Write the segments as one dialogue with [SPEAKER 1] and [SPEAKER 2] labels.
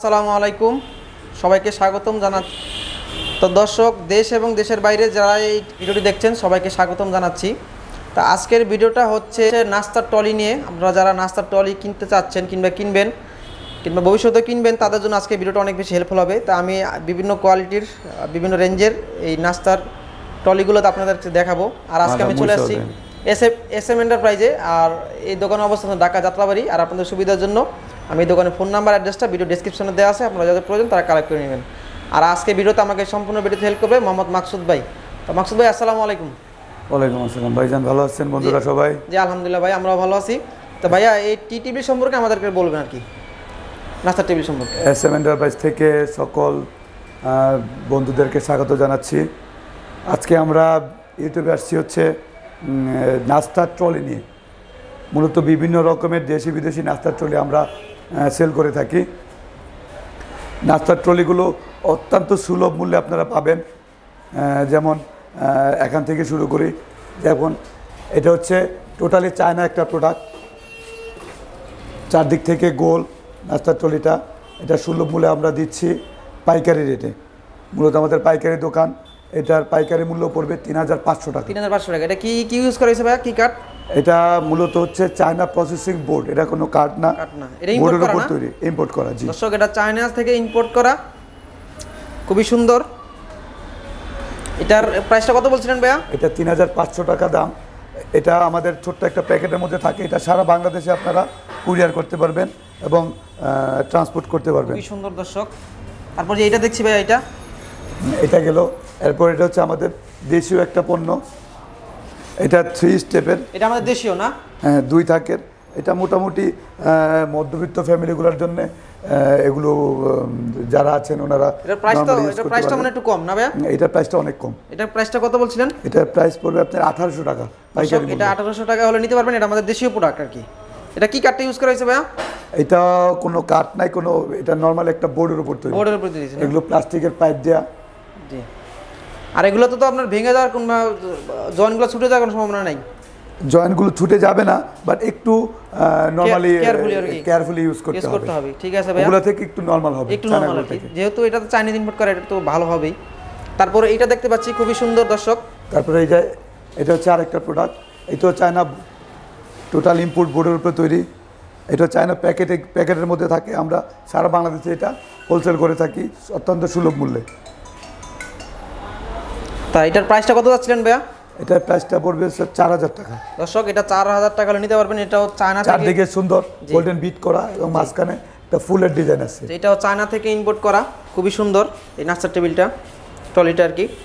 [SPEAKER 1] আসসালামু আলাইকুম, সবাইকে স্বাগতম জানাচ্ছি। তো দর্শক, দেশ এবং দেশের বাইরে যারা এই ভিডিওটি দেখছেন সবাইকে স্বাগতম জানাচ্ছি। তা আজকের ভিডিওটা হচ্ছে নাস্তার ট্রলি নিয়ে। আপনারা যারা নাস্তার ট্রলি কিনতে চাচ্ছেন কিংবা কিনবেন কিংবা ভবিষ্যতে কিনবেন তাদের জন্য আজকে ভিডিওটা অনেক বেশি হেল্পফুল হবে। তা আমি বিভিন্ন কোয়ালিটির বিভিন্ন রেঞ্জের এই নাস্তার ট্রলিগুলোতে আপনাদেরকে দেখাবো। আর আজকে আমি চলে আসছি এস-এম এন্টারপ্রাইজে। আর এই দোকানের অবস্থান ঢাকা যাত্রাবাড়ি। আর আপনাদের সুবিধার জন্য আমি এই দোকানের ফোন নাম্বার অ্যাড্রেসটা ভিডিও ডেসক্রিপশনে দেওয়া আছে, আপনারা যাদের প্রয়োজন তারা কালেক্ট করে নেবেন। আর আজকে ভিডিওতে আমাকে সম্পূর্ণ ভিডিওতে হেল্প করবে মোহাম্মদ মাকসুদ ভাই। তো মাকসুদ ভাই, আসসালামু আলাইকুম।
[SPEAKER 2] ওয়ালাইকুম আসসালাম ভাইজান, ভালো আছেন বন্ধুরা সবাই?
[SPEAKER 1] জি আলহামদুলিল্লাহ ভাই, আমরাও ভালো আছি। তো ভাইয়া এই টি টেবিল সম্পর্কে আমাদেরকে বলবেন আর কি, নাস্তার টেবিল সম্পর্কে।
[SPEAKER 2] এস-এম এন্টারপ্রাইজ থেকে সকল বন্ধুদেরকে স্বাগত জানাচ্ছি। আজকে আমরা ইউটিউবে আসছি হচ্ছে নাস্তার ট্রলি নিয়ে। মূলত বিভিন্ন রকমের দেশি বিদেশি নাস্তার ট্রলি আমরা সেল করে থাকি। নাস্তার ট্রলিগুলো অত্যন্ত সুলভ মূল্যে আপনারা পাবেন। যেমন এখান থেকে শুরু করি। যেমন এটা হচ্ছে টোটালি চায়না একটা প্রোডাক্ট, চারদিক থেকে গোল নাস্তার ট্রলিটা। এটা সুলভ মূল্যে আমরা দিচ্ছি পাইকারি রেটে। মূলত আমাদের পাইকারি দোকান, এটার পাইকারি মূল্য পড়বে ৩৫০০ টাকা।
[SPEAKER 1] ৩৫০০ টাকা। এটা কি ইউজ করা হয়েছে ভাইয়া, কি কাঠ?
[SPEAKER 2] এটা মূলত হচ্ছে চায়না প্রসেসিং বোর্ড। এটা কোনো কাঠ না, বোর্ডের উপর তৈরি, ইম্পোর্ট করা। জি
[SPEAKER 1] দর্শক, এটা চায়না থেকে ইম্পোর্ট করা, খুবই সুন্দর। এটার প্রাইসটা কত বলছিলেন ভাইয়া?
[SPEAKER 2] এটা ৩৫০০ টাকা দাম। এটা আমাদের ছোট্ট একটা প্যাকেটের মধ্যে থাকে। এটা সারা বাংলাদেশে আপনারা কুরিয়ার করতে পারবেন এবং ট্রান্সপোর্ট করতে পারবেন।
[SPEAKER 1] খুবই সুন্দর দর্শক। তারপর যে এটা দেখছি ভাইয়া,
[SPEAKER 2] এটা গেল। এরপর এটা হচ্ছে আমাদের দেশীয় একটা পণ্য। এটা 3 স্টেপের।
[SPEAKER 1] এটা আমাদের দেশীয় না?
[SPEAKER 2] হ্যাঁ, 2 থাকের। এটা মোটামুটি মধ্যবিত্ত ফ্যামিলিগুলোর জন্য এগুলো যারা আছেন ওনারা।
[SPEAKER 1] এটার প্রাইসটা মানে একটু কম না ভাইয়া?
[SPEAKER 2] এটার প্রাইসটা অনেক কম।
[SPEAKER 1] এটার প্রাইসটা কত বলছিলেন?
[SPEAKER 2] এটার প্রাইস পড়বে আপনার ১৮০০ টাকা পাইকারি।
[SPEAKER 1] এটা ১৮০০ টাকা হলে নিতে পারবেন। এটা আমাদের দেশীয় প্রোডাক্ট আর কি। এটা কি কাঠটা ইউজ করা হয়েছে ভাইয়া?
[SPEAKER 2] এটা কোনো কাঠ নাই, কোনো, এটা নরমাল একটা বোর্ডের উপর তৈরি।
[SPEAKER 1] বোর্ডের উপর দিয়েছেন?
[SPEAKER 2] এগুলো প্লাস্টিকের পাইপ দেয়া।
[SPEAKER 1] জি। আর এগুলো তো আপনার ভেঙে যাওয়ার কোনো, জয়েন্টগুলো ছুটে যাওয়ার কোনো সম্ভাবনা নাই?
[SPEAKER 2] জয়েন্টগুলো ছুটে যাবে না, বাট একটু নরমালি কেয়ারফুলি ইউজ করতে হবে।
[SPEAKER 1] ঠিক আছে ভাই,
[SPEAKER 2] ওগুলা থেকে একটু নরমাল হবে,
[SPEAKER 1] একটু নরমাল হবে। যেহেতু এটা তো চাইনিজ ইম্পোর্ট করে, এটা তো ভালো হবেই। তারপরে এইটা দেখতে পাচ্ছি খুবই সুন্দর দর্শক।
[SPEAKER 2] তারপরে এই যে এটা হচ্ছে আরেকটা প্রোডাক্ট। এটাও চায়না টোটাল ইম্পোর্ট বোর্ডের উপরে তৈরি। এটা চায়না প্যাকেটের মধ্যে থাকে। আমরা সারা বাংলাদেশে এটা হোলসেল করে থাকি অত্যন্ত সুলভ মূল্যে।
[SPEAKER 1] তা এটার প্রাইসটা কত যাচ্ছিলেন ভাইয়া?
[SPEAKER 2] এটার প্রাইসটা পড়বে ৪০০০ টাকা।
[SPEAKER 1] দর্শক, এটা ৪০০০ টাকা হলে নিতে পারবেন। এটাও চায়না থেকে,
[SPEAKER 2] চারদিকে সুন্দর গোল্ডেন বিট করা এবং মাঝখানে একটা ফুলের ডিজাইন আছে।
[SPEAKER 1] এটাও চায়না থেকে ইম্পোর্ট করা, খুবই সুন্দর এই নাস্তার টেবিলটা, ট্রলিটা আর কি।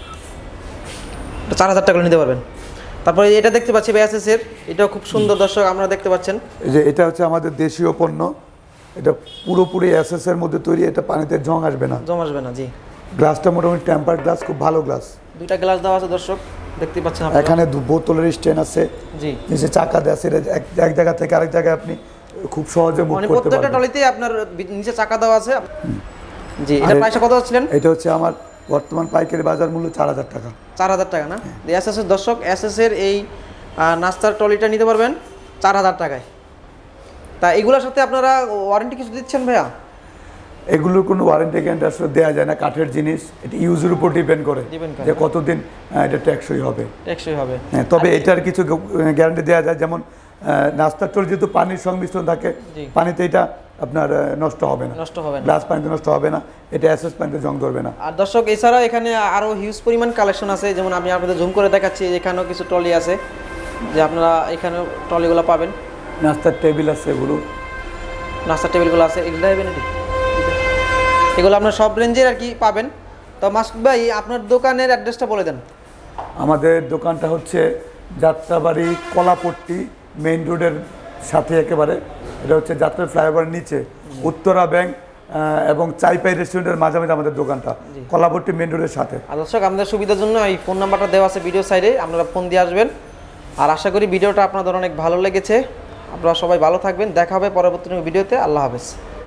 [SPEAKER 1] ৪০০০ টাকা নিতে পারবেন। তারপরে এটা দেখতে পাচ্ছি এস-এস এর, এটাও খুব সুন্দর দর্শক, আমরা দেখতে পাচ্ছেন।
[SPEAKER 2] এই যে এটা হচ্ছে আমাদের দেশীয় পণ্য। এটা পুরোপুরি এস-এস এর মধ্যে তৈরি। এটা পানিতে জং আসবে না।
[SPEAKER 1] জি।
[SPEAKER 2] গ্লাসটা মোটামুটি টেম্পার্ড গ্লাস, খুব ভালো গ্লাস।
[SPEAKER 1] 2টা গ্লাস দেওয়া আছে দর্শক, দেখতে পাচ্ছেন আপনারা।
[SPEAKER 2] এখানে বোতলের স্ট্যান্ড আছে। জি। নিচে চাকা দেওয়া আছে। এক জায়গা থেকে আরেক জায়গায় আপনি খুব সহজে মুভ করতে পারবেন।
[SPEAKER 1] প্রত্যেকটা ট্রলিতেই আপনার নিচে চাকা দেওয়া আছে। জি। এটার প্রাইসটা কত হচ্ছিলেন?
[SPEAKER 2] এটা হচ্ছে আমার বর্তমান পাইকারি বাজার মূল্য ৪০০০ টাকা।
[SPEAKER 1] ৪০০০ টাকা না? এস-এস এর দর্শক, এস-এস এর এই নাস্তার ট্রলিটা নিতে পারবেন ৪০০০ টাকায়। তা এগুলোর সাথে আপনারা ওয়ারেন্টি কিছু দিচ্ছেন ভাইয়া?
[SPEAKER 2] এগুলোর কোনো ওয়ারেন্টি গ্যারান্টি আসলে দেওয়া যায় না। কাঠের জিনিস, এটা ইউজের উপর ডিপেন্ড করে যে কতদিন এটা টেকসই হবে। হ্যাঁ, তবে এটার কিছু গ্যারান্টি দেওয়া যায়। যেমন নাস্তার ট্রলি যেহেতু পানির সংমিশ্রণ থাকে, পানিতে এটা আপনার নষ্ট হবে না, গ্লাস পানিতে নষ্ট হবে না। এটা এস-এস পানিতে জং ধরবে না।
[SPEAKER 1] আর দর্শক, এছাড়াও এখানে আরও হিউজ পরিমাণ কালেকশন আছে। যেমন আমি আপনাদের জুম করে দেখাচ্ছি, এখানেও কিছু ট্রলি আছে, যে আপনারা এখানেও ট্রলিগুলো পাবেন।
[SPEAKER 2] নাস্তার টেবিল আছে, এগুলো
[SPEAKER 1] নাস্তার টেবিলগুলো আছে, এগুলো এগুলো আপনার সব রেঞ্জের আর কি পাবেন। তো মাসুদ ভাই, আপনার দোকানের অ্যাড্রেসটা বলে দেন।
[SPEAKER 2] আমাদের দোকানটা হচ্ছে যাত্রাবাড়ি কলাপট্টি মেইন রোডের সাথে একেবারে। এটা হচ্ছে যাত্রা ফ্লাইওভারের নিচে উত্তরা ব্যাংক এবং চাইপাই রেস্টুরেন্টের মাঝামাঝি আমাদের দোকানটা, কলাপট্টি মেইন রোডের সাথে।
[SPEAKER 1] আর দর্শক, আমাদের সুবিধার জন্য এই ফোন নাম্বারটা দেওয়া আছে ভিডিও সাইডে, আপনারা ফোন দিয়ে আসবেন। আর আশা করি ভিডিওটা আপনাদের অনেক ভালো লেগেছে। আপনারা সবাই ভালো থাকবেন। দেখা হবে পরবর্তী ভিডিওতে। আল্লাহ হাফেজ।